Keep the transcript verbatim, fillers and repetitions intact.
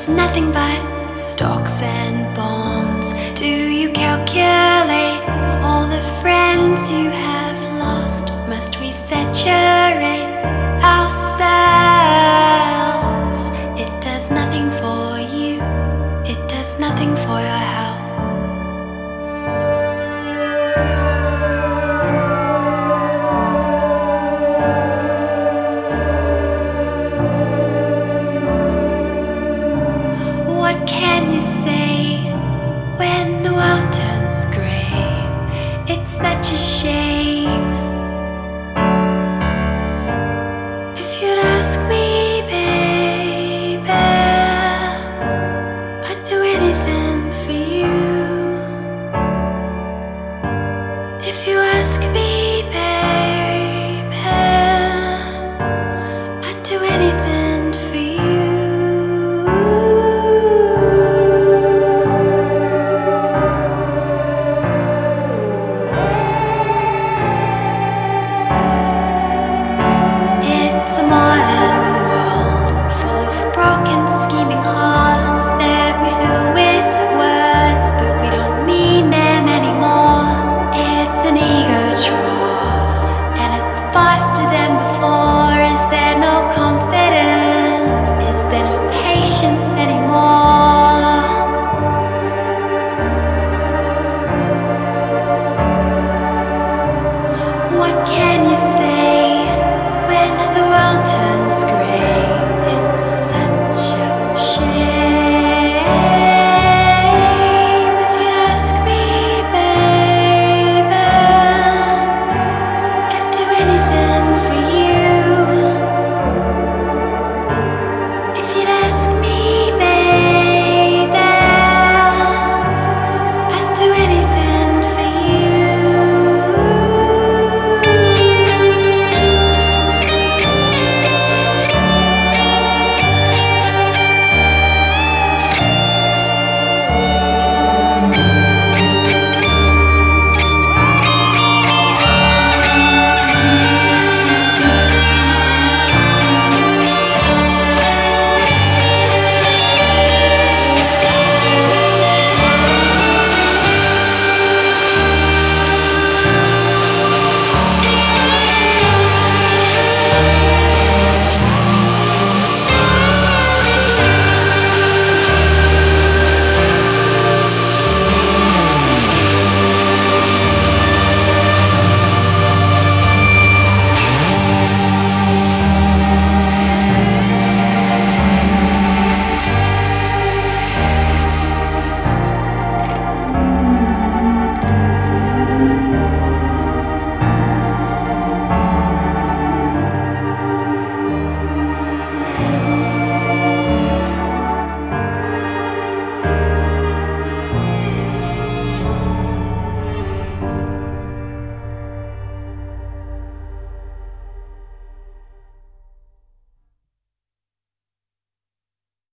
It's nothing but stocks and bonds. Do you calculate all the friends you have lost? Must we saturate ourselves? It does nothing for you, it does nothing for your health. What can you say when the world turns grey? It's such a shame.